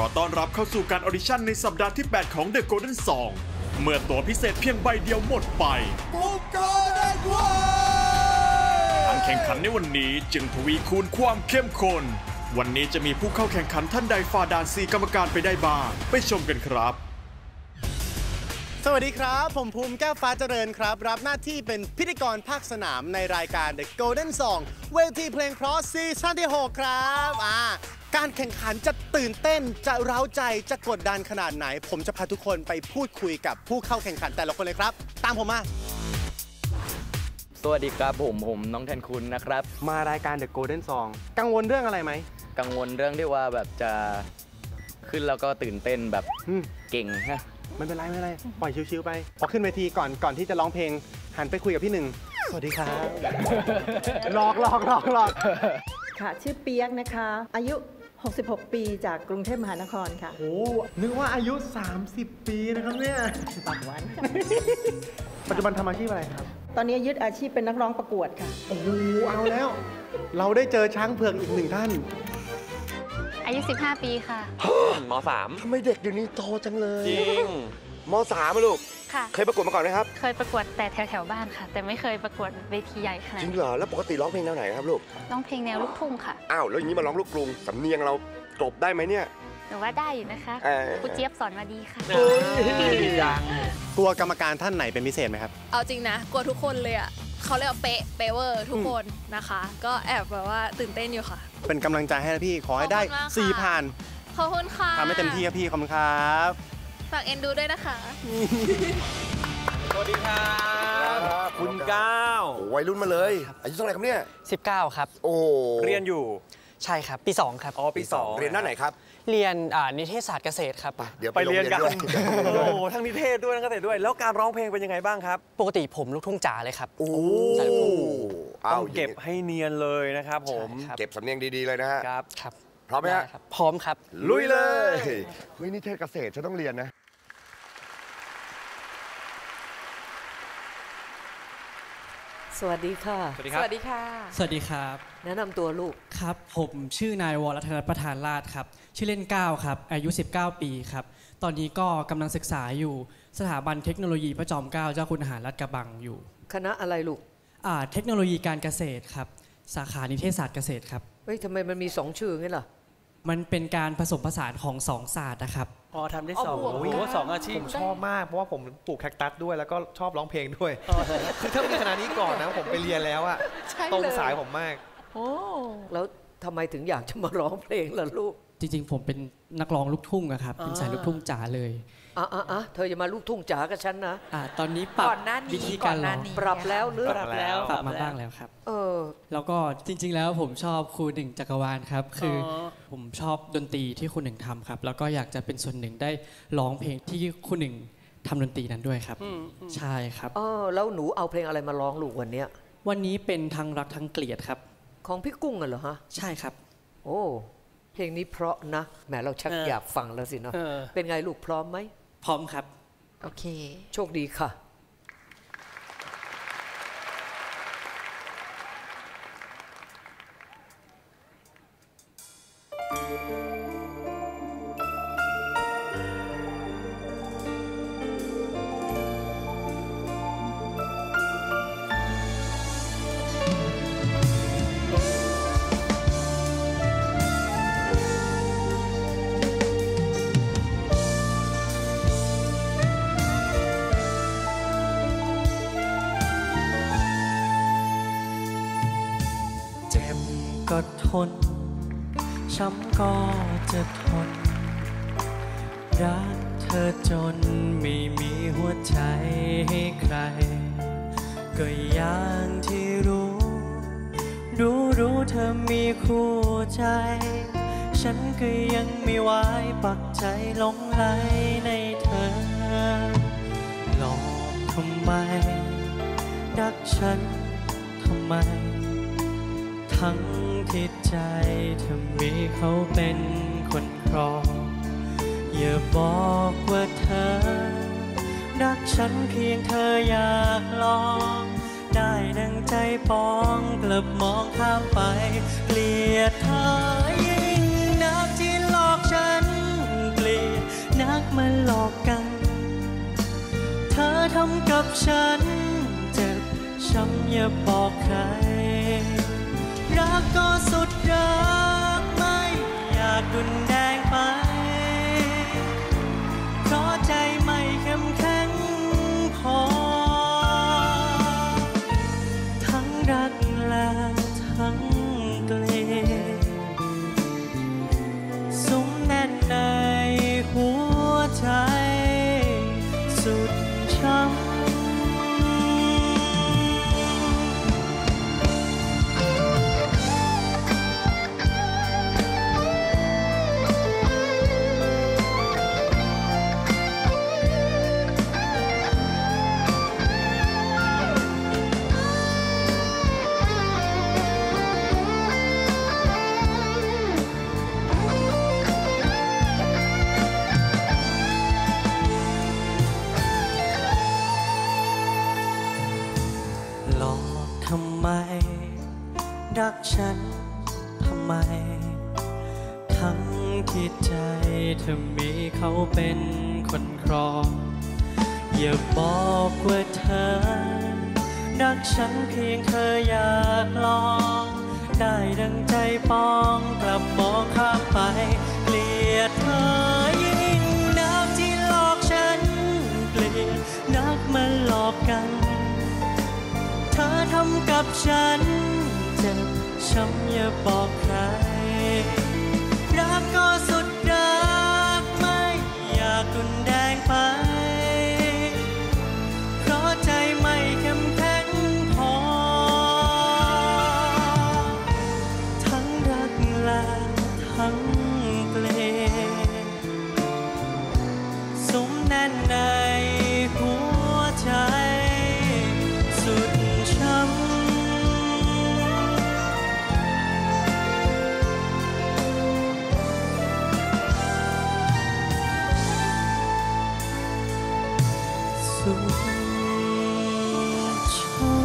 อต้อนรับเข้าสู่การออดิชั่นในสัปดาห์ที่ 8 ของ The Golden Song เมื่อตั๋วพิเศษเพียงใบเดียวหมดไปการแข่งขันในวันนี้จึงทวีคูณความเข้มข้นวันนี้จะมีผู้เข้าแข่งขันท่านใดฝ่าด่าน4 กรรมการไปได้บ้างไปชมกันครับสวัสดีครับผมภูมิแก้วฟ้าเจริญครับรับหน้าที่เป็นพิธีกรภาคสนามในรายการ The Golden Song เวทีเพลงเพราะซีซั่นที่ 6 ครับการแข่งขันจะตื่นเต้นจะเร้าใจจะกดดันขนาดไหนผมจะพาทุกคนไปพูดคุยกับผู้เข้าแข่งขันแต่ละคนเลยครับตามผมมาสวัสดีครับผมน้องแทนคุณนะครับมารายการ The Golden Song กังวลเรื่องอะไรไหมกังวลเรื่องที่ว่าแบบจะขึ้นแล้วก็ตื่นเต้นแบบเก่งฮะไม่เป็นไรปล่อยชิวๆไปพอขึ้นเวทีก่อนที่จะร้องเพลงหันไปคุยกับพี่หนึ่งสวัสดีครับหลอกค่ะชื่อเปียกนะคะอายุ66 ปีจากกรุงเทพมหานครค่ะโอ้นึกว่าอายุ30 ปีนะครับเนี่ยปากหวานปัจจุบันทำอาชีพอะไรครับตอนนี้ยึดอาชีพเป็นนักร้องประกวดค่ะโอ้โหเอาแล้วเราได้เจอช้างเผือกอีกหนึ่งท่านอายุ15 ปีค่ะม.3 ทำไมเด็กเดี๋ยวนี้โตจังเลยจริงม.3 มาลูกค่ะเคยประกวดมาก่อนไหมครับเคยประกวดแต่แถวบ้านค่ะแต่ไม่เคยประกวดเวทีใหญ่ขนาดจริงเหรอแล้วปกติร้องเพลงแนวไหนครับลูกร้องเพลงแนวลูกทุ่งค่ะอ้าวแล้วอย่างนี้มาร้องลูกกรุงสำเนียงเราจบได้ไหมเนี่ยหนูว่าได้อยู่นะคะครูเจี๊ยบสอนมาดีค่ะกลัวกรรมการท่านไหนเป็นพิเศษไหมครับเอาจริงนะกลัวทุกคนเลยอ่ะเขาเรียกว่าเป๊ะเวอร์ทุกคนนะคะก็แอบแบบว่าตื่นเต้นอยู่ค่ะเป็นกำลังใจให้พี่ขอให้ได้4 ผ่านขอบคุณค่ะทำให้เต็มที่ครับพี่ขอบคุณครับฝากเอ็นดูด้วยนะคะสวัสดีครับคุณก้าววัยรุ่นมาเลยอายุเท่าไหร่ครับเนี่ย 19ครับโอ้เรียนอยู่ใช่ครับปี2ครับอ๋อปี2 เรียนด้านไหนครับเรียนนิเทศศาสตร์เกษตรครับเดี๋ยวไปเรียนกันโอ้ทั้งนิเทศด้วยทั้งเกษตรด้วยแล้วการร้องเพลงเป็นยังไงบ้างครับปกติผมลูกทุ่งจ๋าเลยครับโอ้ต้องเก็บให้เนียนเลยนะครับผมเก็บสำเนียงดีๆเลยนะฮะครับพร้อมไหมฮะพร้อมครับลุยเลยเฮ้ยนิเทศเกษตรจะต้องเรียนนะสวัสดีค่ะสวัสดีค่ะสวัสดีครับแนะนำตัวลูกครับผมชื่อนายวรธนประธานราชครับชื่อเล่นก้าวครับอายุ19 ปีครับตอนนี้ก็กำลังศึกษาอยู่สถาบันเทคโนโลยีพระจอมเกล้าเจ้าคุณทหารลาดกระบังอยู่คณะอะไรลูกเทคโนโลยีการเกษตรครับสาขานิเทศศาสตร์เกษตรครับเฮ้ยทำไมมันมี2 ชื่องั้นล่ะมันเป็นการผสมผสานของ2 ศาสตร์นะครับทำได้2อาชีพผมชอบมากเพราะว่าผมปลูกแคคตัสด้วยแล้วก็ชอบร้องเพลงด้วยคือถ้ามีคณะนี้ก่อนนะผมไปเรียนแล้วอะตรงสายผมมากโอ้แล้วทำไมถึงอยากจะมาร้องเพลงล่ะลูกจริงๆผมเป็นนักร้องลูกทุ่งอะครับเป็นสายลูกทุ่งจ๋าเลยเธออย่ามาลูกทุ่งจ๋ากับฉันนะตอนนี้ปรับวิธีการร้องปรับแล้วหรือปรับมาบ้างแล้วครับแล้วก็จริงๆแล้วผมชอบครูหนึ่งจักรวาลครับคือผมชอบดนตรีที่ครูหนึ่งทำครับแล้วก็อยากจะเป็นส่วนหนึ่งได้ร้องเพลงที่ครูหนึ่งทำดนตรีนั้นด้วยครับใช่ครับแล้วหนูเอาเพลงอะไรมาร้องลูกวันนี้เป็นทั้งรักทั้งเกลียดครับของพี่กุ้งเหรอฮะใช่ครับโอ้เพลงนี้เพราะนะแหมเราชักอยากฟังแล้วสินะเป็นไงลูกพร้อมไหมพร้อมครับโอเคโชคดีค่ะก็ทนช้ำก็จะทนรักเธอจนไม่มีหัวใจให้ใครก็อย่างที่รู้เธอมีคู่ใจฉันก็ยังไม่ไหวปักใจหลงไหลในเธอหลอกทำไมรักฉันทำไมทั้งที่ใจเธอมีเขาเป็นคนครองอย่าบอกว่าเธอรักฉันเพียงเธออยากลองได้ดังใจปองกลับมองข้ามไปเกลียดเธอยิ่งนักที่หลอกฉันฉันเจ็บช้ำอย่าบอกใครรักก็สุดรักไม่อยากรุนแรงไปเพราะใจไม่เข้มแข็งพอทั้งรักและทั้งเกลียดสุมแน่นในหัวใจสุดช้ำทำไมรักฉันทำไมทั้งที่ใจเธอมีเขาเป็นคนครองอย่าบอกว่าเธอรักฉันเพียงเธออยากลองได้ดังใจปองกลับมองข้ามไปเกลียดเธอยิ่งนักที่หลอกฉันเกลียดนักมาหลอกกันเธอทำกับฉันเจ็บช้ำอย่าบอกใครรักก็สุดรักไม่อยากรุนแรงไปเพราะใจไม่เข้มแข็งพอทั้งรักและทั้งเกลียดสุมแน่นในหัวใจสุดช้ำสุดช้ำ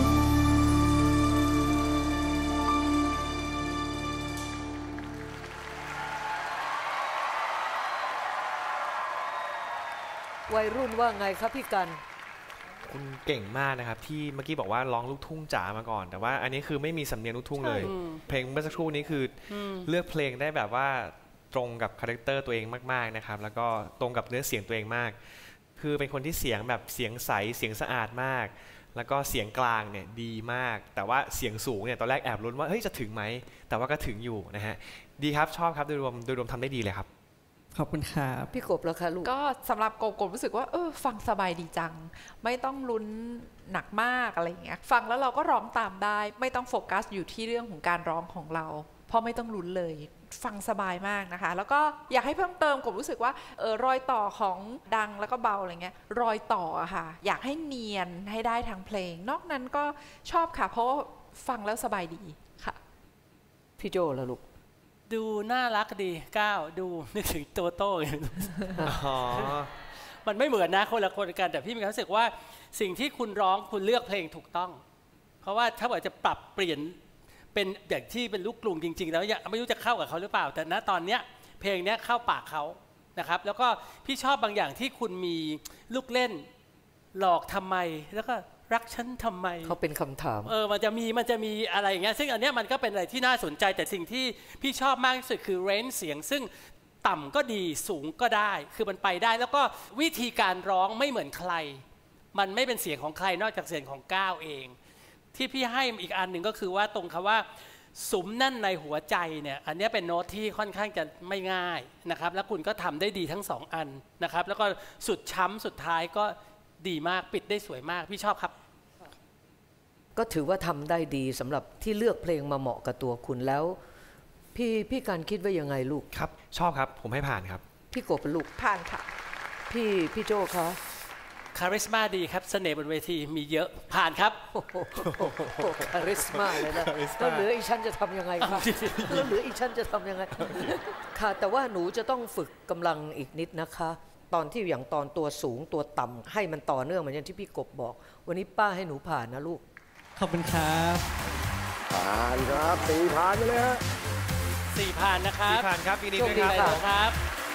วัยรุ่นว่าไงครับพี่กันคุณเก่งมากนะครับที่เมื่อกี้บอกว่าร้องลูกทุ่งจ๋ามาก่อนแต่ว่าอันนี้คือไม่มีสำเนียงลูกทุ่งเลยเพลงเมื่อสักครู่นี้คือเลือกเพลงได้แบบว่าตรงกับคาแรคเตอร์ตัวเองมากๆนะครับแล้วก็ตรงกับเนื้อเสียงตัวเองมากคือเป็นคนที่เสียงแบบเสียงใสเสียงสะอาดมากแล้วก็เสียงกลางเนี่ยดีมากแต่ว่าเสียงสูงเนี่ยตอนแรกแอบลุ้นว่าเฮ้ยจะถึงไหมแต่ว่าก็ถึงอยู่นะฮะดีครับชอบครับโดยรวมทำได้ดีเลยครับขอบคุณครับพี่กบแล้วค่ะลูกก็สำหรับกบรู้สึกว่าฟังสบายดีจังไม่ต้องลุ้นหนักมากอะไรอย่างเงี้ยฟังแล้วเราก็ร้องตามได้ไม่ต้องโฟกัสอยู่ที่เรื่องของการร้องของเราเพราะไม่ต้องลุ้นเลยฟังสบายมากนะคะแล้วก็อยากให้เพิ่มเติมกบรู้สึกว่ารอยต่อของดังแล้วก็เบาอะไรเงี้ยรอยต่อค่ะอยากให้เนียนให้ได้ทางเพลงนอกนั้นก็ชอบค่ะเพราะฟังแล้วสบายดีค่ะพี่โจแล้วลูกดูน่ารักดีก้าวดูนึกถึงโตโต้มันไม่เหมือนนะคนละคนกันแต่พี่มีความรู้สึกว่าสิ่งที่คุณร้องคุณเลือกเพลงถูกต้องเพราะว่าถ้าเกิดจะปรับเปลี่ยนเป็นอย่างที่เป็นลูกกรุงจริงๆแล้วไม่รู้จะเข้ากับเขาหรือเปล่าแต่ณตอนเนี้ยเพลงเนี้ยเข้าปากเขานะครับแล้วก็พี่ชอบบางอย่างที่คุณมีลูกเล่นหลอกทำไมแล้วก็รักฉันทำไมเขาเป็นคำถามมันจะมีอะไรอย่างเงี้ยซึ่งอันเนี้ยมันก็เป็นอะไรที่น่าสนใจแต่สิ่งที่พี่ชอบมากที่สุดคือเรนจ์เสียงซึ่งต่ำก็ดีสูงก็ได้คือมันไปได้แล้วก็วิธีการร้องไม่เหมือนใครมันไม่เป็นเสียงของใครนอกจากเสียงของก้าวเองที่พี่ให้อีกอันหนึ่งก็คือว่าตรงคำว่าสุมแน่นในหัวใจเนี่ยอันนี้เป็นโน้ตที่ค่อนข้างจะไม่ง่ายนะครับแล้วคุณก็ทำได้ดีทั้ง2อันนะครับแล้วก็สุดช้ำสุดท้ายก็ดีมากปิดได้สวยมากพี่ชอบครับก็ถือว่าทำได้ดีสำหรับที่เลือกเพลงมาเหมาะกับตัวคุณแล้วพี่การคิดว่ายังไงลูกครับชอบครับผมให้ผ่านครับพี่กบเป็นลูกผ่านค่ะพี่โจคะคาริสมาดีครับเสน่ห์บนเวทีมีเยอะผ่านครับคาริสมาเลยนะแล้วเหลืออีกชั้นจะทำยังไงครับแล้วเหลืออีกชั้นจะทำยังไงค่ะแต่ว่าหนูจะต้องฝึกกำลังอีกนิดนะคะตอนที่อย่างตอนตัวสูงตัวต่ำให้มันต่อเนื่องเหมือนอย่างที่พี่กบบอกวันนี้ป้าให้หนูผ่านนะลูกขอบคุณครับผ่านครับ4 ผ่านไปเลยฮะ 4 ผ่านนะครับ 4 ผ่านครับยินดีด้วยครับ